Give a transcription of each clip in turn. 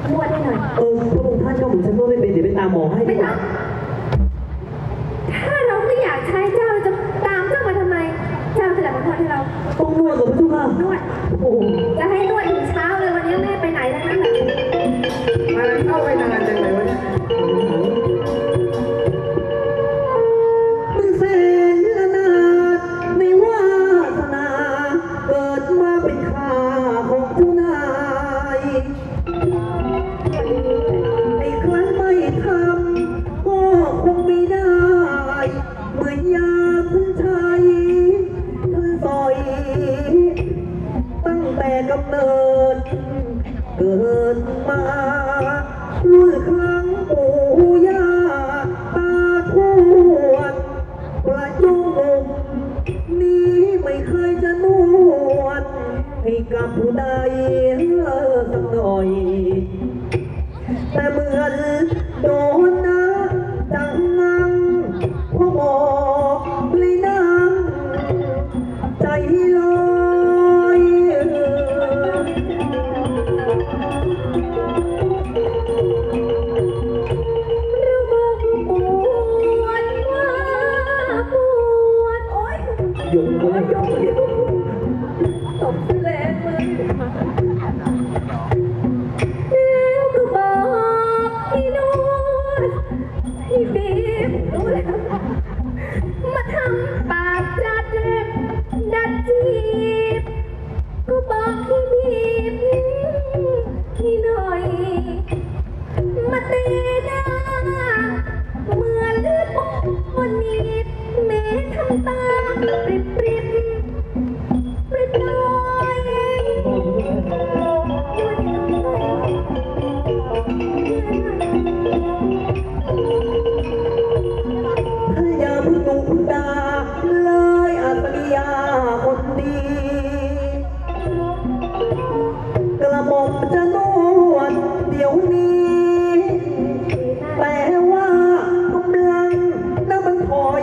นวดให้หน่อยพระองค์ท่านก็ผมฉันนวดไม่เป็นเดี๋ยวไปตามหมอให้ดีกว่าถ้าเราไม่อยากใช้เจ้าจะตามเจ้ามาทำไมเจ้าจะแบบมานวดให้เราต้องนวดกับพระเจ้าค่ะนวดโอ้จะให้นวดถึงเช้าเลยวันนี้แม่ไปไหนแล้วนั่นแหละมาเข้าไปนานจังเลยวะเนี่ยมึงเสนละนาดในวาสนาเกิดมาเป็นข้าของเจ้านายไอ้ครั้นไม่ทำก็คงไม่ได้เหมือนยาพึ่งชัยพึ่งต่อยตั้งแต่กำเนิดเกิดมารุ่นครั้งปู่ย่าตาทวดประยุกต์นี้ไม่เคยจะนวดให้กับผู้ใดสักหน่อยแต่เหมือนโดนนะจังงังพ่อบอกเลยนะใจลอยโยงเลยโยงตบแรงเลยแล้วก็บอกให้นวดให้บีบรู้แล้วมาทำปากจัดดัดจีบก็บอกให้บีบให้หน่อยมาตีหน้าเหมือนวันนี้แม้ทำตาปริบปริบปริบลอยถ้าอย่าพึ่งดุด่าเลยอัตริยาคนดีกระหม่อมจะนวดเดี๋ยวนี้แต่ว่ากำลังน้ำมันถอย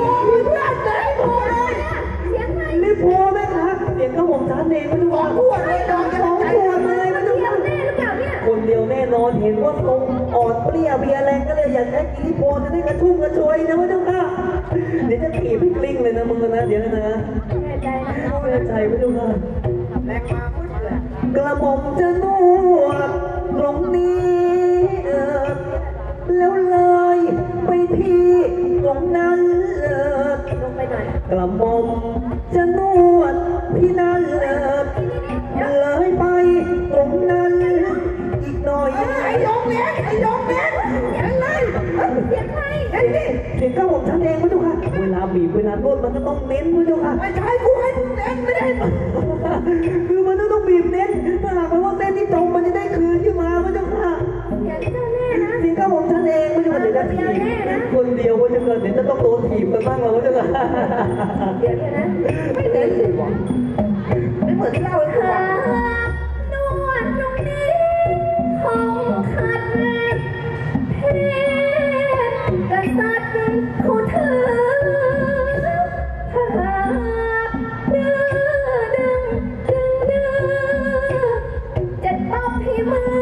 นี่พอไหมคะเสียงกระหม่อมฉันเองไม่รู้ว่าพูดเลยนอนสองตัวเลยไม่รู้คนเดียวแน่นอนเห็นว่าทรงอ่อนเปรี้ยเบียแรงก็เลยอยากใช้กิริโพจะได้กระชุ่มกระชวยนะพระเจ้าค่ะเดี๋ยวจะถีบให้กลิ้งเลยนะมึงนะเดี๋ยวนะแน่ใจนะแน่ใจพระเจ้าค่ะแรงมาพูดเลยกระหม่อมจะนวดตรงนี้แล้วเลยไปที่ตรงนั้นลงไปหน่อยกระหม่อมจะนวดที่นั่นเลยไปตรงนั้นอีกหน่อยไอ้ยงเลี้ยงไอ้ยงเลี้ยงยังไงเสียงใครไอ้นี่เสียงกระหม่อมฉันเองพระเจ้าค่ะเวลาบีบเวลานวดมันก็ต้องเน้นพระเจ้าค่ะไม่ใช่กูให้มึงเน้นไม่ได้คือมันต้องบีบเน้นถ้าหากว่าเส้นที่ตรงมันจะได้คืนขึ้นมาพระเจ้าค่ะเสียงเจ้าแน่นะเสียงกระหม่อมฉันเองพระเจ้าค่ะเดี๋ยวจะถีบคนเดียวพระเจ้าค่ะเดี๋ยวจะต้องโดนถีบกันบ้างแล้วพระเจ้าค่ะเดี๋ยวนะไม่เน้นสิวะไม่เหมือนที่เล่าให้ฟังนวดตรงนี้ของขัดเพศกษัตริย์เขาถือถ้าหากดื้อดึงดื้อจะตบให้มือ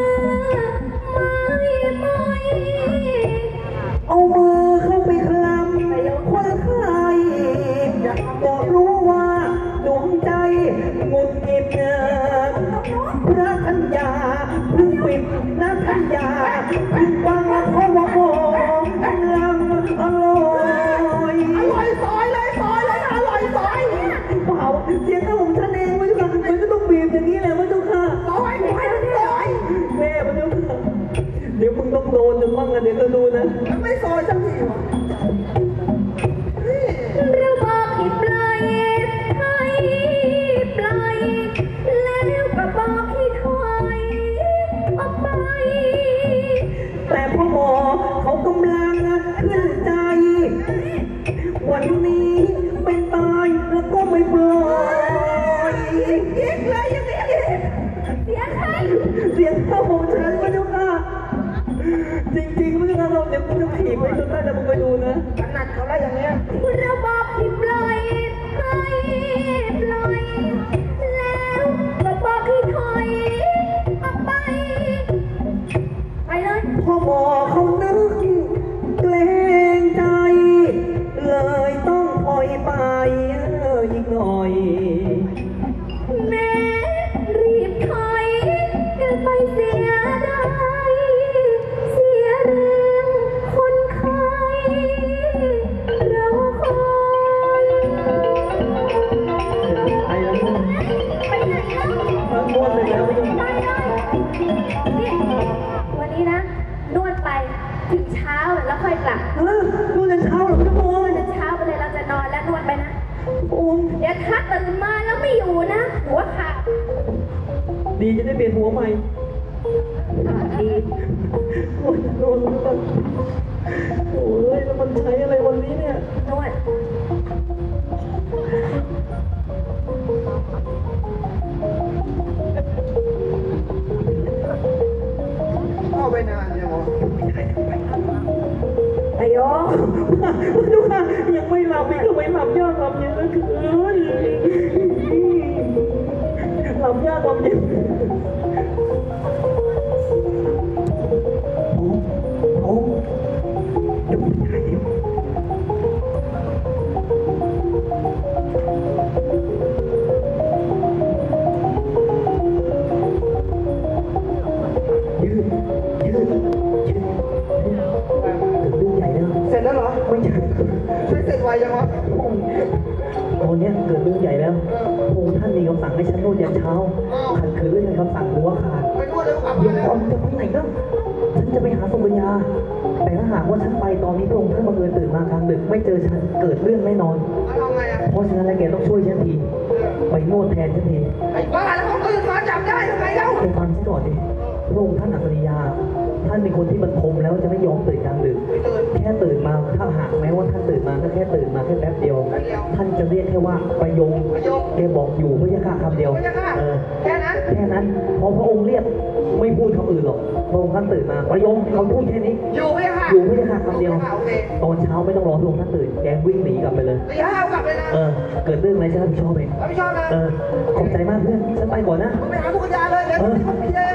ไม่เอามือเข้าไปคลำคนใครก็รู้ว่าดวงใจหงุดหงิดพระธัญญาเพิ่งปิดนะธัญญาเพิ่งฟังเขาว่าโอ้กำลังอร่อยซอยเลยซอยเลยอร่อยซอยเปล่าเสียงกระหม่อมฉันเองพระเจ้าค่ะมันก็ต้องบีบอย่างนี้แหละพระเจ้าค่ะซอยกูให้มึงซอยแม่พระเจ้าค่ะเดี๋ยวมึงต้องโดนจะมั่งกันเดี๋ยวก็ดูนะไม่ซอยจังทีวะเราบอกให้ปล่อยให้ปล่อยแล้วก็บอกให้ถอยออกไปแต่พ่อหมอเขากำลังขึ้นใจวันนี้ไม่ตายแล้วก็ไม่ปล่อยยิงเลยยังไงเสียงใครเสียงข้าผมฉันพระเจ้าค่ะจริงๆพระเจ้าค่ะเราเดี๋ยวกูจะถีบไปจนได้แต่มึงไปดูนะขนาดเขาได้อย่างเนี้ยเราบอกให้ปล่อยให้ปล่อยแล้วก็บอกให้ถอยออกไปอยแม่รีบถอยกันไปเสียได้เสียแรงคนไข้เราคอยไอ้แล้วไปไหนแล้วมันม้วนเลยแล้วไม่ต้องไปเลยนี่วันนี้นะนวดไปถึงเช้าแล้วค่อยกลับดูแต่เช้าหรอพี่โมนวดจนเช้าไปเลยเราจะนอนแล้วนวดไปนะโอ้เดี๋ยวถ้าตื่นมาแล้วไม่อยู่นะหัวขาดดีจะได้เปลี่ยนหัวใหม่ดีโอ้ยโดนโอ้ยแล้วมันใช้อะไรวันนี้เนี่ยนวดเข้าไปนานยังวะไอ้โยดูค่ะยังไม่หลับอีกทำไมหลับยากหลับเย็นเหลือเกินหลับยากหลับเย็นโอ้เดี๋ยวผมไปถ่ายเดี๋ยวยืดยืดยืดเรื่องใหญ่แล้วเสร็จแล้วเหรอไม่ใช่ช่วยเสร็จไวยังวะตอนเนี้ยเกิดเรื่องใหญ่แล้วพระองค์ท่านมีคำสั่งให้ฉันนวดยันเช้าขัดขืนเรื่องคำสั่งหัวขาดไปนวดเร็วกลับเดี๋มายวแล้วก่อนจะไปไหนนะฉันจะไปหาสุกัญญา แต่ถ้าหากว่าฉันไปตอนนี้พระองค์ท่านบังเอิญตื่นมากลางดึกไม่เจอฉันเกิดเรื่องแน่นอนเอาทำไงอ่ะเพราะฉะนั้นแล้วแกต้องช่วยฉันที ไปนวดแทนฉันทีไอ้บ้าแล้วเขาตื่นมาจับได้ทำไงเล่าไปฟังฉันก่อนดิพระองค์ท่านอัศริยา ท่านเป็นคนที่บรรทมแล้วจะไม่ยอมตื่นกลางดึก แค่ตื่นมาถ้าหากแม้ว่าท่านตื่นมาก็แค่ตื่นมาแค่แป๊บเดียว ท่านจะเรียกแค่ว่าประยงแกบอกอยู่พระยาค่ะคำเดียวไม่ใช่ค่ะเออแค่นั้นแค่นั้นพอพระองค์เรียกไม่พูดคำอื่นหรอกพระองค์ท่านตื่นมาประยงเขาพูดแค่นี้อยู่ไหมค่ะอยู่พระยาค่ะคำเดียวโอเคตอนเช้าไม่ต้องรอพระองค์ท่านตื่นแกวิ่งหนีกลับไปเลยตีห้ากลับเลยนะเออ เกิดเรื่องอะไรฉันรับผิดชอบเองรับผิดชอบนะเออขอบใจมากเพื่อนฉันไปก่อนนะไปหาผู้กระจายเลยเดี๋ยวเออพี่เอง